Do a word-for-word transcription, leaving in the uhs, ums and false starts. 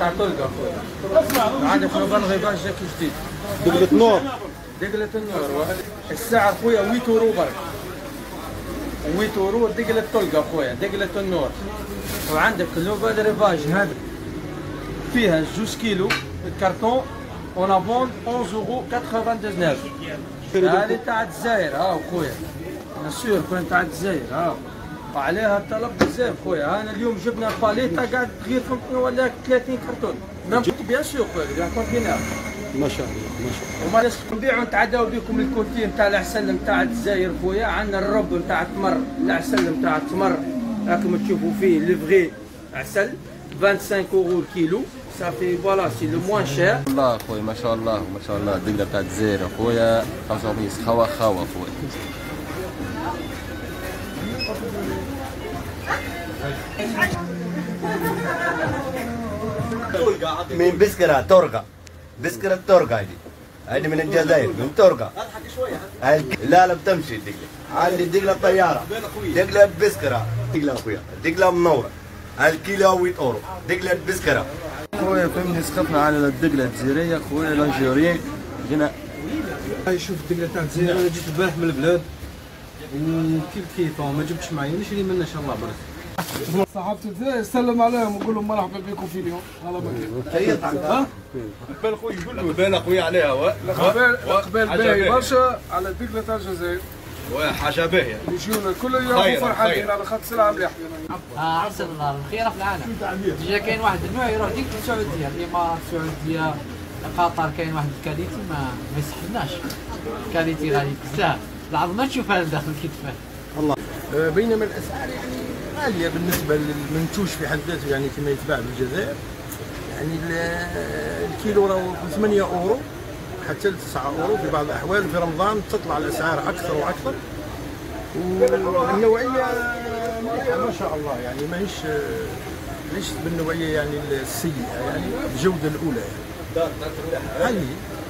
تاع طلقه خويا. عندك نوفال غيباج جاك جديد. دقلة نور. دقلة النور السعر خويا ثمانية اورو برك. ثمانية اورو دقلة طلقه خويا، دقلة النور. وعندك نوفال ريفاج هذا فيها جوج كيلو الكرتون اون افون احد اورو تسعة وتسعين. هذه تاع الجزائر ها خويا. مسيور كون تاع الجزائر ها. وعليها الطلب بزاف خويا. انا اليوم جبنا باليطه قاعد تغير في ولا ثلاثين كرتون. ميم بيان سور خويا بيان كونتينر. ما شاء الله ما شاء الله. وما نبيعوا نتعداو بكم الكوتي نتاع العسل نتاع الجزائر خويا. عندنا الرب نتاع التمر، العسل نتاع التمر راكم تشوفوا فيه لي فغي عسل خمسة وعشرين اورو الكيلو. صافي فوالا سي لو موان شير. الله خويا ما شاء الله ما شاء الله. الدقله تاع الجزائر خويا خمسة وأربعين خوا خوا خويا. من بسكرة تورقة. بسكرة تورقة هذه. هذه من الجزائر من تورقة. لا لا بتمشي الدقلة. عندي دقلة طيارة. دقلة بسكرة. دقلة خويا. دقلة منورة. الكيلو ثمانية اورو. دقلة بسكرة. خويا فهمني سقطنا على الدقله الجزائريه خويا لانجيريان. جينا هاي شوف الدقله تاع الجزائر. انا جيت البارح من البلاد وكيف كيف ما جبتش معايا نشري منه ان شاء الله برك. صحابة الجزائر سلم عليهم وقول لهم مرحبا بكم في اليوم. هلا بك. ها؟ قبل خويا يقول له قبال خويا عليها. قبال قبال باهي برشا على الدقلة تاع الجزائر. حاجه باهيه. يجونا كل يوم فرحانين على خاطر سلعة مليحة. اه احسن الله الخيره في العالم. ديجا كاين واحد النوع يروح ديك السعوديه، الامارات السعوديه قطر كاين واحد الكاليتي ما ما يصحبناش. كاليتي غالي بزاف، العظم ما تشوفها لداخل كتفه. الله. بينما الاسعار يعني غاليه بالنسبه للمنتوج في حد ذاته يعني كما يتباع بالجزائر. يعني الكيلو راهو ثمانية اورو حتى ل تسعة اورو في بعض الاحوال. في رمضان تطلع الاسعار اكثر واكثر. والنوعيه مليحه ما شاء الله يعني ماهيش ماهيش بالنوعيه يعني السيئه يعني الجوده الاولى يعني. هذه